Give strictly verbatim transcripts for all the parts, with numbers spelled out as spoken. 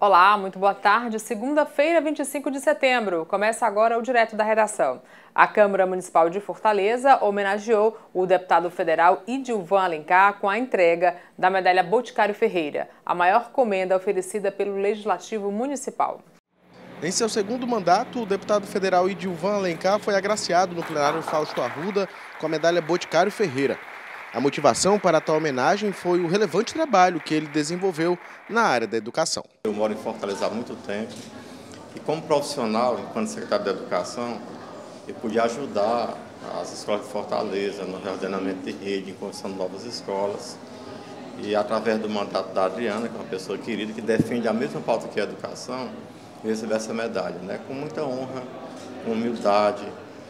Olá, muito boa tarde. Segunda-feira, vinte e cinco de setembro. Começa agora o Direto da Redação. A Câmara Municipal de Fortaleza homenageou o deputado federal Idilvan Alencar com a entrega da medalha Boticário Ferreira, a maior comenda oferecida pelo Legislativo Municipal. Em seu segundo mandato, o deputado federal Idilvan Alencar foi agraciado no plenário Fausto Arruda com a medalha Boticário Ferreira. A motivação para tal homenagem foi o relevante trabalho que ele desenvolveu na área da educação. Eu moro em Fortaleza há muito tempo e, como profissional, enquanto secretário da Educação, eu pude ajudar as escolas de Fortaleza no reordenamento de rede, em construção de novas escolas. E, através do mandato da Adriana, que é uma pessoa querida, que defende a mesma pauta que a educação, eu recebi essa medalha, né, com muita honra, com humildade,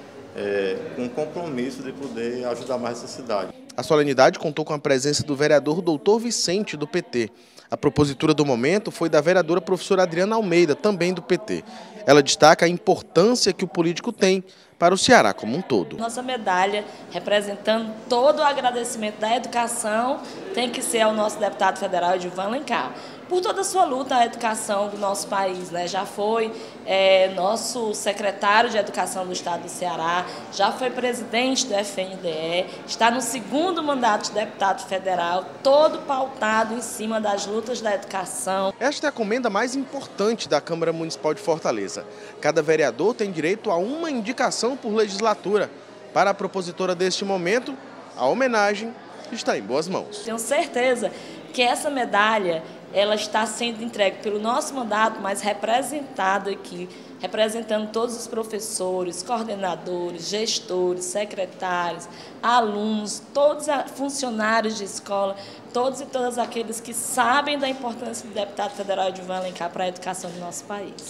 é, com compromisso de poder ajudar mais essa cidade. A solenidade contou com a presença do vereador doutor Vicente, do P T. A propositura do momento foi da vereadora professora Adriana Almeida, também do P T. Ela destaca a importância que o político tem para o Ceará como um todo. Nossa medalha, representando todo o agradecimento da educação, tem que ser ao nosso deputado federal Idilvan Alencar, por toda a sua luta à educação do nosso país, né? Já foi é, nosso secretário de Educação do Estado do Ceará, já foi presidente do F N D E, está no segundo mandato de deputado federal, todo pautado em cima das lutas da educação. Esta é a comenda mais importante da Câmara Municipal de Fortaleza. Cada vereador tem direito a uma indicação por legislatura. Para a propositora deste momento, a homenagem está em boas mãos. Tenho certeza que essa medalha ela está sendo entregue pelo nosso mandato, mas representado aqui, representando todos os professores, coordenadores, gestores, secretários, alunos, todos os funcionários de escola, todos e todas aqueles que sabem da importância do deputado federal Idilvan Alencar para a educação do nosso país.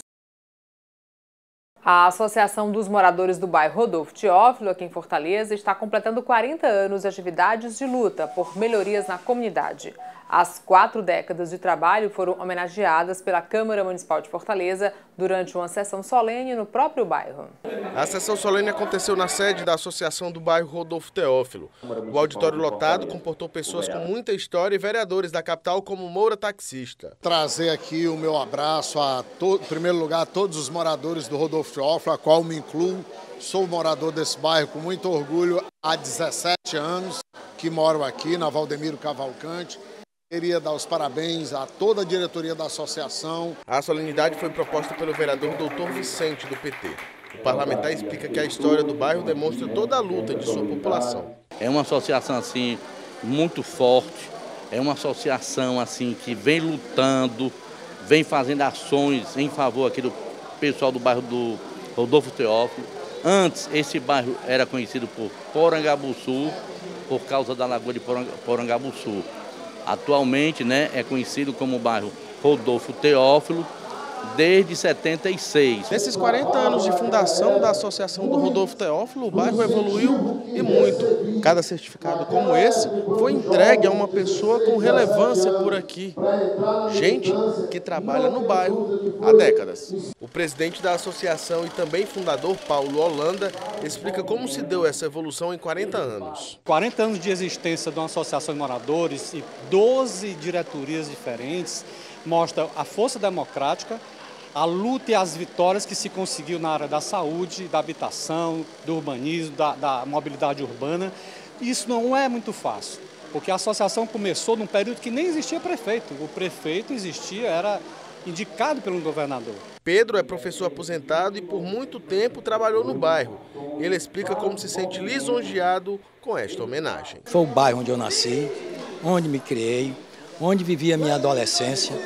A Associação dos Moradores do Bairro Rodolfo Teófilo, aqui em Fortaleza, está completando quarenta anos de atividades de luta por melhorias na comunidade. As quatro décadas de trabalho foram homenageadas pela Câmara Municipal de Fortaleza durante uma sessão solene no próprio bairro. A sessão solene aconteceu na sede da Associação do Bairro Rodolfo Teófilo. O auditório lotado comportou pessoas com muita história e vereadores da capital como Moura Taxista. Trazer aqui o meu abraço, a to... em primeiro lugar, a todos os moradores do Rodolfo Teófilo, a qual me incluo. Sou morador desse bairro com muito orgulho há dezessete anos, que moro aqui na Valdemiro Cavalcante. Queria dar os parabéns a toda a diretoria da associação. A solenidade foi proposta pelo vereador doutor Vicente, do P T. O parlamentar explica que a história do bairro demonstra toda a luta de sua população. É uma associação assim muito forte, é uma associação assim que vem lutando, vem fazendo ações em favor aqui do pessoal do bairro do Rodolfo Teófilo. Antes, esse bairro era conhecido por Porangabuçu, por causa da Lagoa de Porangabuçu. Atualmente, né, é conhecido como o bairro Rodolfo Teófilo desde setenta e seis. Nesses quarenta anos de fundação da Associação do Rodolfo Teófilo, o bairro evoluiu e muito. Cada certificado como esse foi entregue a uma pessoa com relevância por aqui. Gente que trabalha no bairro há décadas. O presidente da associação e também fundador, Paulo Holanda, explica como se deu essa evolução em quarenta anos. quarenta anos de existência de uma associação de moradores e doze diretorias diferentes mostra a força democrática, a luta e as vitórias que se conseguiu na área da saúde, da habitação, do urbanismo, da, da mobilidade urbana. Isso não é muito fácil, porque a associação começou num período que nem existia prefeito. O prefeito existia, era indicado pelo governador. Pedro é professor aposentado e por muito tempo trabalhou no bairro. Ele explica como se sente lisonjeado com esta homenagem. Foi o bairro onde eu nasci, onde me criei, onde vivi a minha adolescência.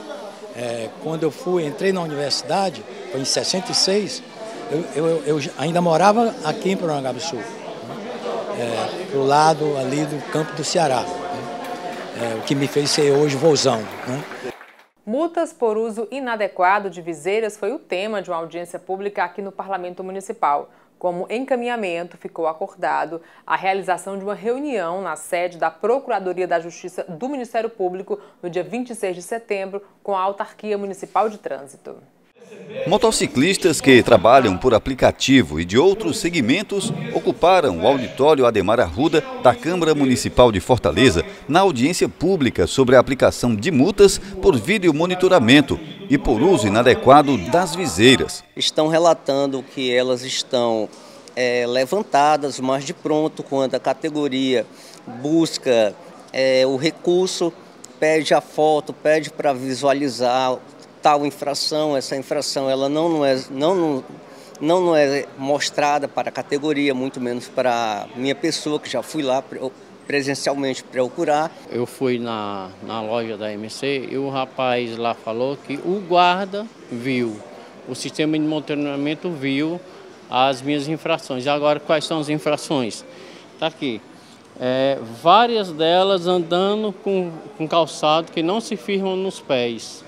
É, quando eu fui, entrei na universidade, foi em sessenta e seis, eu, eu, eu ainda morava aqui em Porangabuçu, né? é, pro lado ali do campo do Ceará, né? é, o que me fez ser hoje vozão, né? Multas por uso inadequado de viseiras foi o tema de uma audiência pública aqui no Parlamento Municipal. Como encaminhamento, ficou acordado a realização de uma reunião na sede da Procuradoria da Justiça do Ministério Público no dia vinte e seis de setembro com a Autarquia Municipal de Trânsito. Motociclistas que trabalham por aplicativo e de outros segmentos ocuparam o auditório Ademar Arruda da Câmara Municipal de Fortaleza na audiência pública sobre a aplicação de multas por vídeo monitoramento e por uso inadequado das viseiras. Estão relatando que elas estão é, levantadas, mas de pronto, quando a categoria busca é, o recurso, pede a foto, pede para visualizar tal infração, essa infração ela não, não, é, não, não, não, não é mostrada para a categoria, muito menos para a minha pessoa, que já fui lá presencialmente procurar. Eu fui na, na loja da M C e o rapaz lá falou que o guarda viu, o sistema de monitoramento viu as minhas infrações. E agora, quais são as infrações? Está aqui. É, várias delas andando com, com calçado que não se firmam nos pés.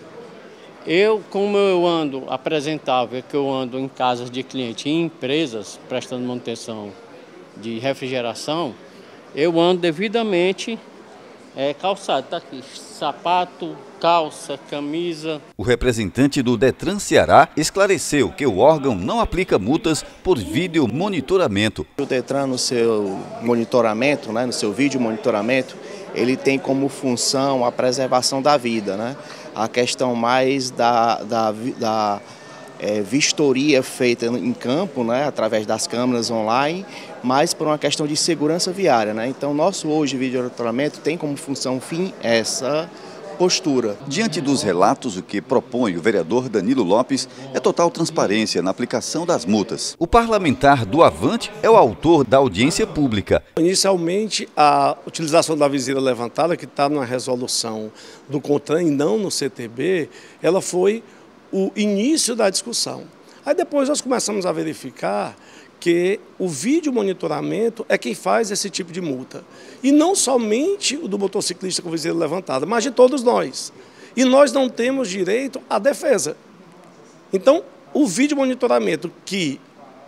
Eu, como eu ando apresentável, que eu ando em casas de cliente e em empresas prestando manutenção de refrigeração, eu ando devidamente é, calçado. Está aqui, sapato, calça, camisa. O representante do Detran Ceará esclareceu que o órgão não aplica multas por vídeo monitoramento. O Detran, no seu monitoramento, né, no seu vídeo monitoramento, ele tem como função a preservação da vida, né? A questão mais da, da, da é, vistoria feita em campo, né, através das câmeras online, mas por uma questão de segurança viária, né? Então, nosso hoje vídeo monitoramento tem como função fim essa postura. Diante dos relatos, o que propõe o vereador Danilo Lopes é total transparência na aplicação das multas. O parlamentar do Avante é o autor da audiência pública. Inicialmente, a utilização da viseira levantada, que está na resolução do CONTRAN e não no C T B, ela foi o início da discussão. Aí depois nós começamos a verificar que o vídeo monitoramento é quem faz esse tipo de multa. E não somente o do motociclista com viseira levantada, mas de todos nós. E nós não temos direito à defesa. Então, o vídeo monitoramento que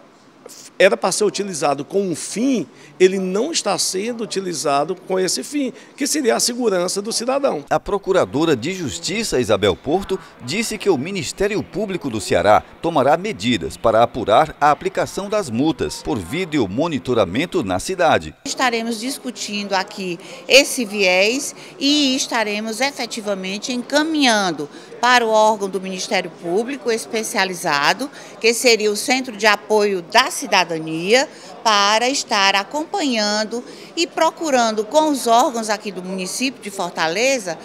era para ser utilizado com um fim, ele não está sendo utilizado com esse fim, que seria a segurança do cidadão. A procuradora de Justiça, Isabel Porto, disse que o Ministério Público do Ceará tomará medidas para apurar a aplicação das multas por vídeo monitoramento na cidade. Estaremos discutindo aqui esse viés e estaremos efetivamente encaminhando para o órgão do Ministério Público especializado, que seria o Centro de Apoio da Cidadania, para estar acompanhando e procurando com os órgãos aqui do município de Fortaleza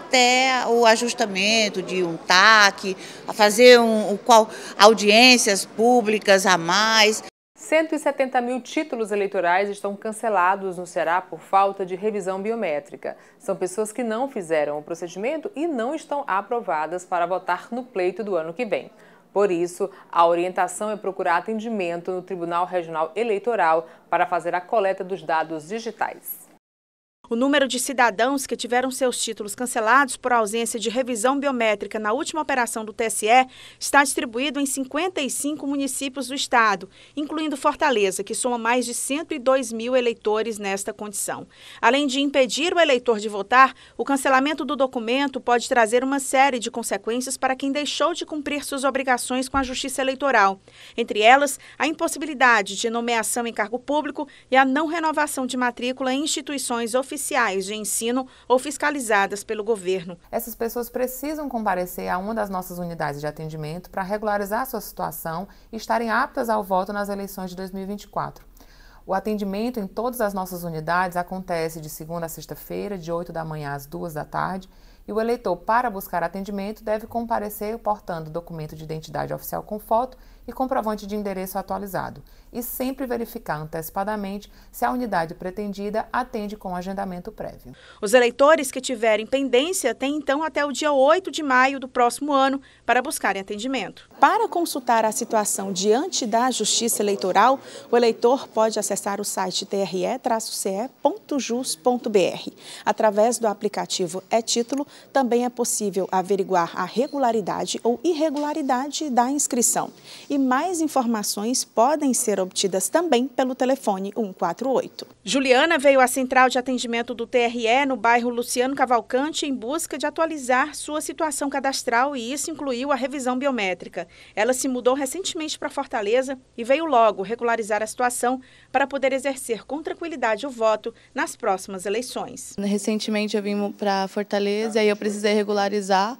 até o ajustamento de um T A C, a fazer um, um, audiências públicas a mais. cento e setenta mil títulos eleitorais estão cancelados no Ceará por falta de revisão biométrica. São pessoas que não fizeram o procedimento e não estão aprovadas para votar no pleito do ano que vem. Por isso, a orientação é procurar atendimento no Tribunal Regional Eleitoral para fazer a coleta dos dados digitais. O número de cidadãos que tiveram seus títulos cancelados por ausência de revisão biométrica na última operação do T S E está distribuído em cinquenta e cinco municípios do estado, incluindo Fortaleza, que soma mais de cento e dois mil eleitores nesta condição. Além de impedir o eleitor de votar, o cancelamento do documento pode trazer uma série de consequências para quem deixou de cumprir suas obrigações com a Justiça Eleitoral. Entre elas, a impossibilidade de nomeação em cargo público e a não renovação de matrícula em instituições oficiais de ensino ou fiscalizadas pelo governo. Essas pessoas precisam comparecer a uma das nossas unidades de atendimento para regularizar sua situação e estarem aptas ao voto nas eleições de dois mil e vinte e quatro. O atendimento em todas as nossas unidades acontece de segunda a sexta-feira, de oito da manhã às duas da tarde, e o eleitor, para buscar atendimento, deve comparecer portando documento de identidade oficial com foto e comprovante de endereço atualizado, e sempre verificar antecipadamente se a unidade pretendida atende com agendamento prévio. Os eleitores que tiverem pendência têm então até o dia oito de maio do próximo ano para buscarem atendimento. Para consultar a situação diante da Justiça Eleitoral, o eleitor pode acessar o site t r e traço c e ponto jus ponto b r. Através do aplicativo E-Título, também é possível averiguar a regularidade ou irregularidade da inscrição. E mais informações podem ser obtidas também pelo telefone um quatro oito. Juliana veio à central de atendimento do T R E no bairro Luciano Cavalcante em busca de atualizar sua situação cadastral e isso incluiu a revisão biométrica. Ela se mudou recentemente para Fortaleza e veio logo regularizar a situação para poder exercer com tranquilidade o voto nas próximas eleições. Recentemente eu vim para Fortaleza e eu precisei regularizar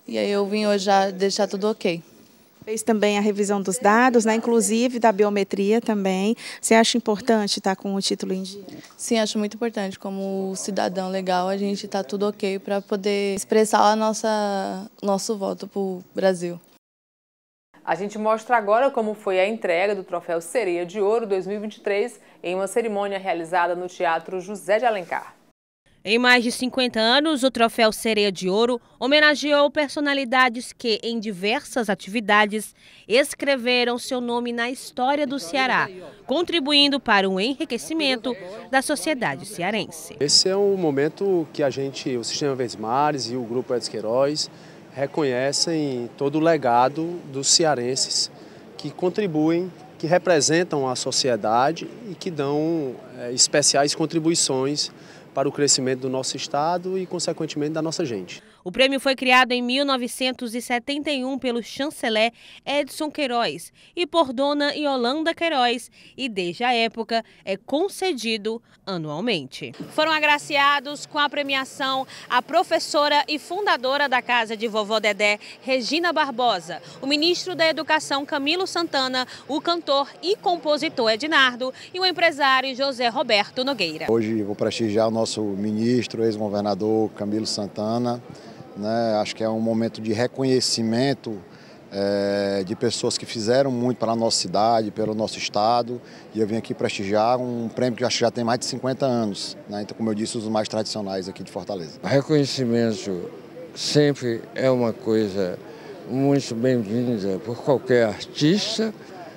E aí eu vim hoje já deixar tudo ok. Fez também a revisão dos dados, né, inclusive da biometria também. Você acha importante estar com o título em dia? Sim, acho muito importante. Como cidadão legal, a gente está tudo ok para poder expressar a nossa nosso voto para o Brasil. A gente mostra agora como foi a entrega do Troféu Sereia de Ouro dois mil e vinte e três em uma cerimônia realizada no Teatro José de Alencar. Em mais de cinquenta anos, o Troféu Sereia de Ouro homenageou personalidades que, em diversas atividades, escreveram seu nome na história do Ceará, contribuindo para o enriquecimento da sociedade cearense. Esse é um momento que a gente, o Sistema Verdes Mares e o Grupo Edson Queiroz, reconhecem todo o legado dos cearenses que contribuem, que representam a sociedade e que dão é, especiais contribuições para o crescimento do nosso estado e, consequentemente, da nossa gente. O prêmio foi criado em mil novecentos e setenta e um pelo chanceler Edson Queiroz e por Dona Yolanda Queiroz e, desde a época, é concedido anualmente. Foram agraciados com a premiação a professora e fundadora da Casa de Vovó Dedé, Regina Barbosa, o ministro da Educação, Camilo Santana, o cantor e compositor Ednardo e o empresário José Roberto Nogueira. Hoje vou prestigiar o nosso ministro, ex-governador Camilo Santana. Né? Acho que é um momento de reconhecimento é, de pessoas que fizeram muito para a nossa cidade, pelo nosso estado. E eu vim aqui prestigiar um prêmio que acho que já tem mais de cinquenta anos. Né? Então, como eu disse, os mais tradicionais aqui de Fortaleza. O reconhecimento sempre é uma coisa muito bem-vinda por qualquer artista.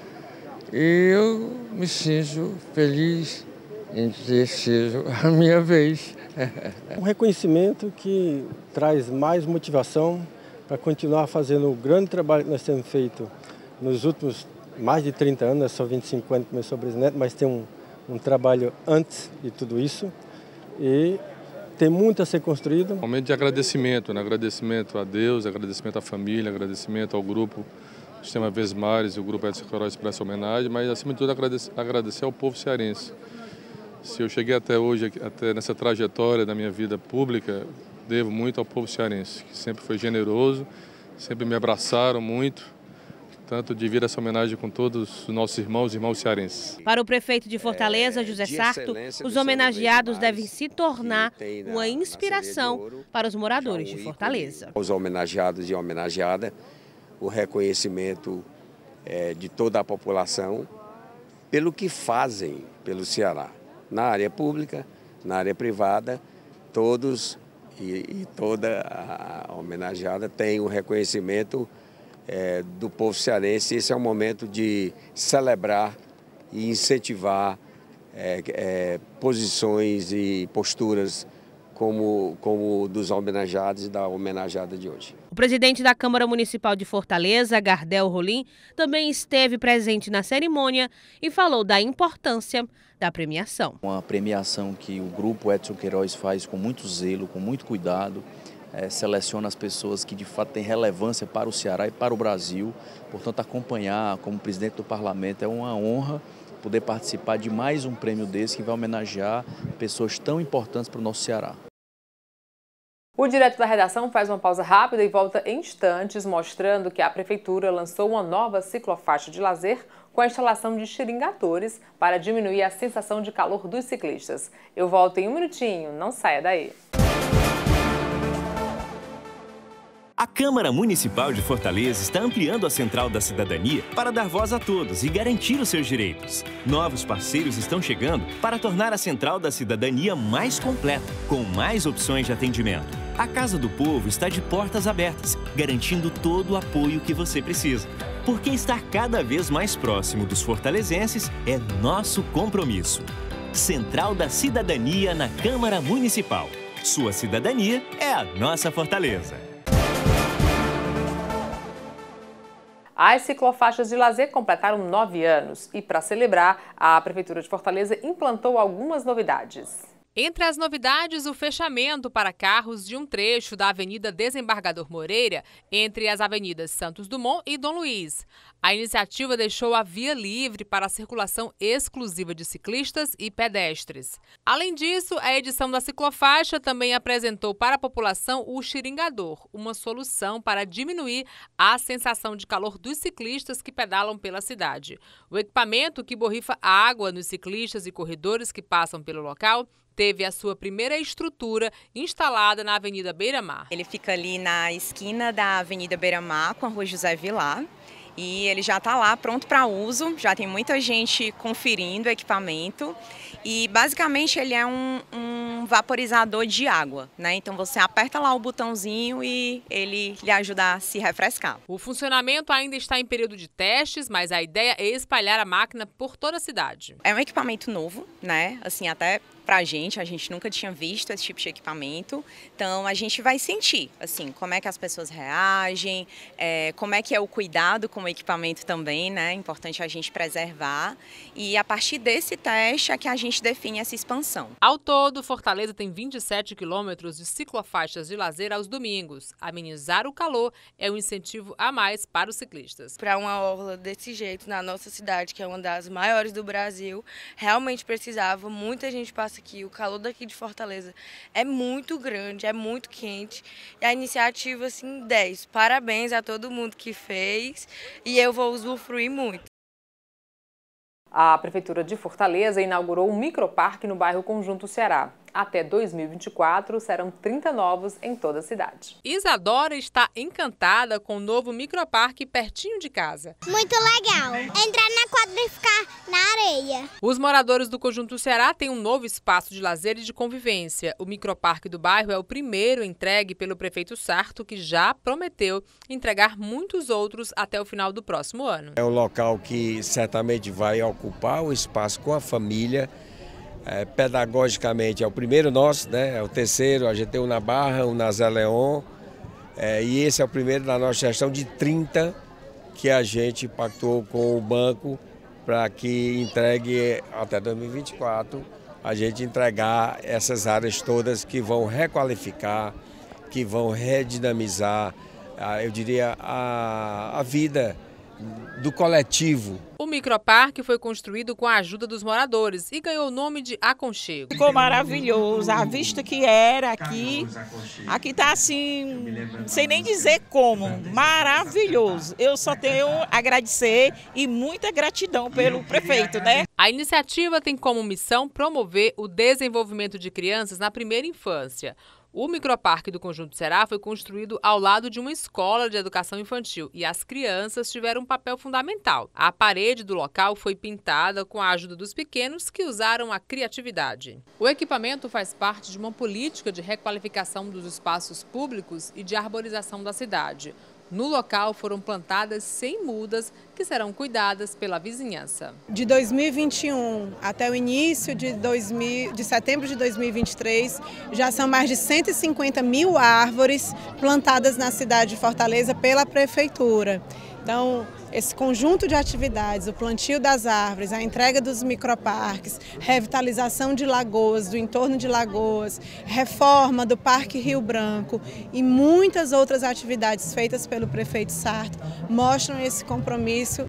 E eu me sinto feliz em ter sido a minha vez. Um reconhecimento que traz mais motivação para continuar fazendo o grande trabalho que nós temos feito nos últimos mais de trinta anos, é só vinte e cinco anos que começou o Brisneto, mas tem um, um trabalho antes de tudo isso e tem muito a ser construído. Um momento de agradecimento, né? Agradecimento a Deus, agradecimento à família, agradecimento ao grupo Sistema Verdes Mares e o grupo Edson Queiroz por essa homenagem, mas acima de tudo agradecer, agradecer ao povo cearense. Se eu cheguei até hoje, até nessa trajetória da minha vida pública, devo muito ao povo cearense, que sempre foi generoso, sempre me abraçaram muito, tanto de vir essa homenagem com todos os nossos irmãos e irmãos cearenses. Para o prefeito de Fortaleza, José Sarto, os homenageados devem se tornar uma inspiração para os moradores de Fortaleza. Os homenageados e homenageada, o reconhecimento é, de toda a população pelo que fazem pelo Ceará. Na área pública, na área privada, todos e, e toda a homenageada tem o reconhecimento é, do povo cearense. Esse é um momento de celebrar e incentivar é, é, posições e posturas como, como dos homenageados e da homenageada de hoje. O presidente da Câmara Municipal de Fortaleza, Gardel Rolim, também esteve presente na cerimônia e falou da importância da premiação. Uma premiação que o grupo Edson Queiroz faz com muito zelo, com muito cuidado, é, seleciona as pessoas que de fato têm relevância para o Ceará e para o Brasil. Portanto, acompanhar como presidente do parlamento é uma honra poder participar de mais um prêmio desse que vai homenagear pessoas tão importantes para o nosso Ceará. O Direto da Redação faz uma pausa rápida e volta em instantes, mostrando que a Prefeitura lançou uma nova ciclofaixa de lazer com a instalação de xiringatores para diminuir a sensação de calor dos ciclistas. Eu volto em um minutinho, não saia daí. A Câmara Municipal de Fortaleza está ampliando a Central da Cidadania para dar voz a todos e garantir os seus direitos. Novos parceiros estão chegando para tornar a Central da Cidadania mais completa, com mais opções de atendimento. A Casa do Povo está de portas abertas, garantindo todo o apoio que você precisa. Porque estar cada vez mais próximo dos fortalezenses é nosso compromisso. Central da Cidadania na Câmara Municipal. Sua cidadania é a nossa fortaleza. As ciclofaixas de lazer completaram nove anos e, para celebrar, a Prefeitura de Fortaleza implantou algumas novidades. Entre as novidades, o fechamento para carros de um trecho da Avenida Desembargador Moreira, entre as avenidas Santos Dumont e Dom Luiz. A iniciativa deixou a via livre para a circulação exclusiva de ciclistas e pedestres. Além disso, a edição da ciclofaixa também apresentou para a população o xiringador, uma solução para diminuir a sensação de calor dos ciclistas que pedalam pela cidade. O equipamento, que borrifa água nos ciclistas e corredores que passam pelo local, teve a sua primeira estrutura instalada na Avenida Beira-Mar. Ele fica ali na esquina da Avenida Beira-Mar com a Rua José Vilar. E ele já está lá pronto para uso, já tem muita gente conferindo o equipamento e basicamente ele é um, um vaporizador de água, né? Então você aperta lá o botãozinho e ele lhe ajuda a se refrescar. O funcionamento ainda está em período de testes, mas a ideia é espalhar a máquina por toda a cidade. É um equipamento novo, né? Assim, até pra gente, a gente nunca tinha visto esse tipo de equipamento, então a gente vai sentir, assim, como é que as pessoas reagem, é, como é que é o cuidado com o equipamento também, né, é importante a gente preservar, e a partir desse teste é que a gente define essa expansão. Ao todo, Fortaleza tem vinte e sete quilômetros de ciclofaixas de lazer aos domingos. Amenizar o calor é um incentivo a mais para os ciclistas. Para uma orla desse jeito, na nossa cidade, que é uma das maiores do Brasil, realmente precisava, muita gente passa aqui, o calor daqui de Fortaleza é muito grande, é muito quente, e a iniciativa, assim, dez. Parabéns a todo mundo que fez e eu vou usufruir muito. A Prefeitura de Fortaleza inaugurou um microparque no bairro Conjunto Ceará. Até dois mil e vinte e quatro, serão trinta novos em toda a cidade. Isadora está encantada com o novo microparque pertinho de casa. Muito legal. Entrar na quadra e ficar na areia. Os moradores do Conjunto Ceará têm um novo espaço de lazer e de convivência. O microparque do bairro é o primeiro entregue pelo prefeito Sarto, que já prometeu entregar muitos outros até o final do próximo ano. É um local que certamente vai ocupar o espaço com a família. É, pedagogicamente é o primeiro nosso, né? É o terceiro, a gente tem um na Barra, um na Zé Leon, é, e esse é o primeiro da nossa gestão de trinta que a gente pactuou com o banco para que entregue até dois mil e vinte e quatro, a gente entregar essas áreas todas que vão requalificar, que vão redinamizar, eu diria, a, a vida do coletivo. O microparque foi construído com a ajuda dos moradores e ganhou o nome de Aconchego. Ficou maravilhoso, a vista que era aqui, aqui está assim, sem nem dizer como, maravilhoso. Eu só tenho a agradecer e muita gratidão pelo prefeito, né? A iniciativa tem como missão promover o desenvolvimento de crianças na primeira infância. O microparque do Conjunto Ceará foi construído ao lado de uma escola de educação infantil e as crianças tiveram um papel fundamental. A parede do local foi pintada com a ajuda dos pequenos que usaram a criatividade. O equipamento faz parte de uma política de requalificação dos espaços públicos e de arborização da cidade. No local foram plantadas cem mudas que serão cuidadas pela vizinhança. De dois mil e vinte e um até o início de, dois mil, de setembro de dois mil e vinte e três, já são mais de cento e cinquenta mil árvores plantadas na cidade de Fortaleza pela Prefeitura. Então, esse conjunto de atividades, o plantio das árvores, a entrega dos microparques, revitalização de lagoas, do entorno de lagoas, reforma do Parque Rio Branco e muitas outras atividades feitas pelo prefeito Sarto mostram esse compromisso.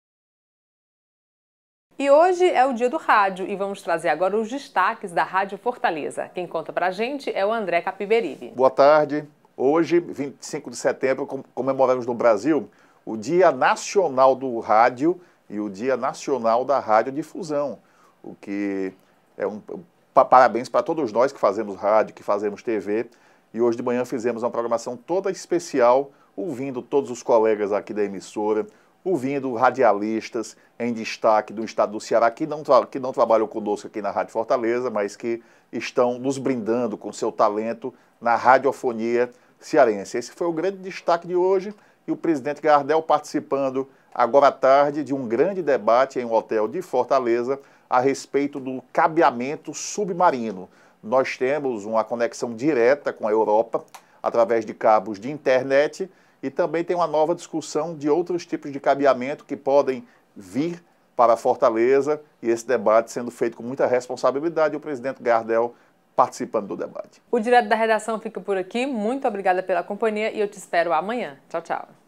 E hoje é o dia do rádio e vamos trazer agora os destaques da Rádio Fortaleza. Quem conta pra gente é o André Capiberibe. Boa tarde. Hoje, vinte e cinco de setembro, comemoramos no Brasil o Dia Nacional do Rádio e o Dia Nacional da Radiodifusão, o que é um parabéns para todos nós que fazemos rádio, que fazemos T V, e hoje de manhã fizemos uma programação toda especial, ouvindo todos os colegas aqui da emissora, ouvindo radialistas em destaque do estado do Ceará, que não, que não trabalham conosco aqui na Rádio Fortaleza, mas que estão nos brindando com seu talento na radiofonia cearense. Esse foi o grande destaque de hoje, e o presidente Gardel participando agora à tarde de um grande debate em um hotel de Fortaleza a respeito do cabeamento submarino. Nós temos uma conexão direta com a Europa através de cabos de internet e também tem uma nova discussão de outros tipos de cabeamento que podem vir para Fortaleza, e esse debate sendo feito com muita responsabilidade. O presidente Gardel participando do debate. O Direto da Redação fica por aqui. Muito obrigada pela companhia e eu te espero amanhã. Tchau, tchau.